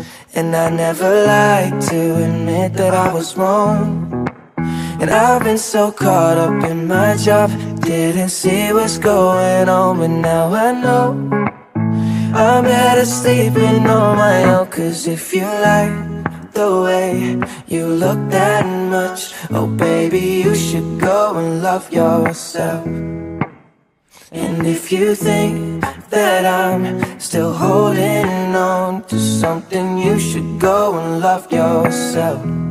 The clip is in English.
And I never like to admit that I was wrong. And I've been so caught up in my job, didn't see what's going on. But now I know I'm better sleeping on my own. Cause if you like the way you look that much, oh baby, you should go and love yourself. And if you think that I'm still holding on to something, you should go and love yourself.